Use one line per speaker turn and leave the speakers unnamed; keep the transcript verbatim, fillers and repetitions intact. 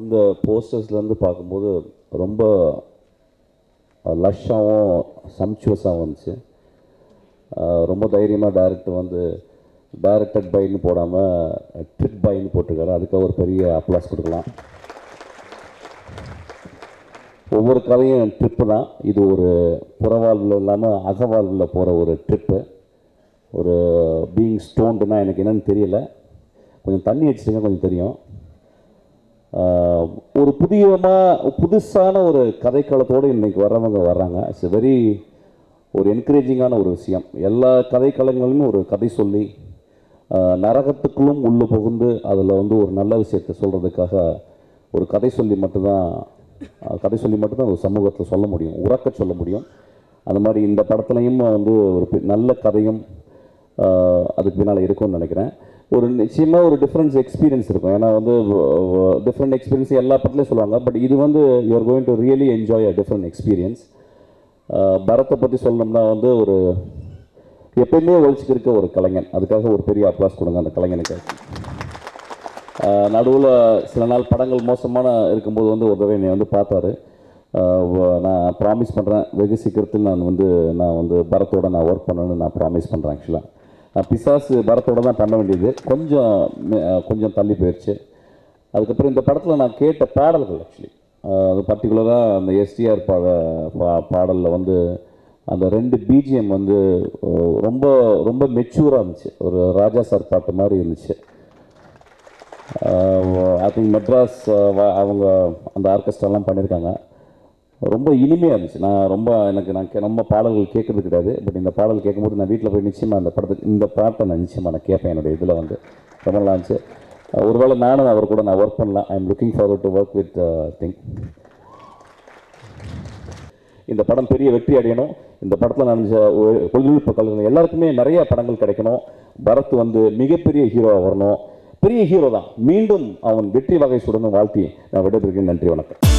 இந்த போஸ்டர்ஸ்லேருந்து பார்க்கும்போது ரொம்ப லஷ்ஷாகவும் சம்ச்சுவஸாகவும் வந்துச்சு. ரொம்ப தைரியமாக டைரக்டர் வந்து டைரக்டட் பைன்னு போடாமல் ட்ரிப் பைன்னு போட்டிருக்காரு. அதுக்காக ஒரு பெரிய அப்ளாஸ் கொடுக்கலாம். ஒவ்வொரு கதையும் ட்ரிப்பு தான். இது ஒரு புறவாழ்வில் இல்லாமல் அகவாழ்வில் போகிற ஒரு ட்ரிப்பு. ஒரு பீயிங் ஸ்டோன்டுனா எனக்கு என்னென்னு தெரியல. கொஞ்சம் தண்ணி அடிச்சிட்டிங்க கொஞ்சம் தெரியும். ஒரு புதியமாக புதுசான ஒரு கதைக்களத்தோடு இன்றைக்கி வர்றவங்க வர்றாங்க. இட்ஸ் வெரி ஒரு என்கரேஜிங்கான ஒரு விஷயம். எல்லா கதைக்களங்களிலும் ஒரு கதை சொல்லி நரகத்துக்குள்ளும் உள்ளே புகுந்து அதில் வந்து ஒரு நல்ல விஷயத்தை சொல்கிறதுக்காக ஒரு கதை சொல்லி மட்டும்தான் கதை சொல்லி மட்டும்தான் ஒரு சமூகத்தில் சொல்ல முடியும், உறக்க சொல்ல முடியும். அந்த மாதிரி இந்த படத்துலையும் வந்து ஒரு நல்ல கதையும் அதுக்கு பின்னால் இருக்கும்னு நினைக்கிறேன். ஒரு நிச்சயமாக ஒரு டிஃப்ரென்ஸ் எக்ஸ்பீரியன்ஸ் இருக்கும். ஏன்னா வந்து டிஃப்ரெண்ட் எக்ஸ்பீரியன்ஸ் எல்லா படத்துலையும் சொல்லுவாங்க. பட் இது வந்து you are going to really enjoy a different experience. பரத்தை பற்றி சொல்லணும்னா வந்து ஒரு எப்பயுமே ஒழிச்சுக்கிருக்க ஒரு கலைஞன். அதுக்காக ஒரு பெரிய அப்ளாஸ் கொடுங்க அந்த கலைஞனுக்கு. நடுவில் சில நாள் படங்கள் மோசமான இருக்கும்போது வந்து ஒரு தடவை என்னை வந்து பார்த்தாரு. நான் ப்ராமிஸ் பண்ணுறேன் வெகு சீக்கிரத்தில் நான் வந்து நான் வந்து பரத்தோடு நான் ஒர்க் பண்ணணும்னு நான் ப்ராமிஸ் பண்ணுறேன். ஆக்சுவலாக நான் பிசாசு பரத்தோடு தான் பண்ண வேண்டியது, கொஞ்சம் கொஞ்சம் தள்ளி போயிடுச்சு. அதுக்கப்புறம் இந்த படத்தில் நான் கேட்ட பாடல்கள் ஆக்சுவலி அது பர்டிகுலராக அந்த எஸ்டிஆர் பாட பா பாடலில் வந்து அந்த ரெண்டு பிஜிஎம் வந்து ரொம்ப ரொம்ப மெச்சூராக இருந்துச்சு. ஒரு ராஜா சார் பாட்டு மாதிரி இருந்துச்சு. ஐ திங்க் மெட்ராஸ் அவங்க அந்த ஆர்கெஸ்ட்ராலாம் பண்ணியிருக்காங்க. ரொம்ப இனிமையாக இருந்துச்சு. நான் ரொம்ப எனக்கு நான் ரொம்ப பாடல்கள் கேட்குறது கிடையாது. பட் இந்த பாடல் கேட்கும்போது நான் வீட்டில் போய் நிச்சயமாக அந்த படத்துக்கு இந்த பாட்டை நான் நிச்சயமாக நான் கேட்பேன். என்னுடைய இதில் வந்து ரொம்ப நல்லா இருந்துச்சு. ஒருவேளை நானும் அவர் கூட நான் ஒர்க் பண்ணலாம். I am looking forward to work with think. இந்த படம் பெரிய வெற்றி அடையணும். இந்த படத்தில் நான் தொழில்நுட்ப கலைஞர்கள் எல்லாருக்குமே நிறைய படங்கள் கிடைக்கணும். பரத் வந்து மிகப்பெரிய ஹீரோவாக வரணும். பெரிய ஹீரோ தான். மீண்டும் அவன் வெற்றி வகை சுடணும் வாழ்த்தி நான் விடைபெறுகிறேன். நன்றி, வணக்கம்.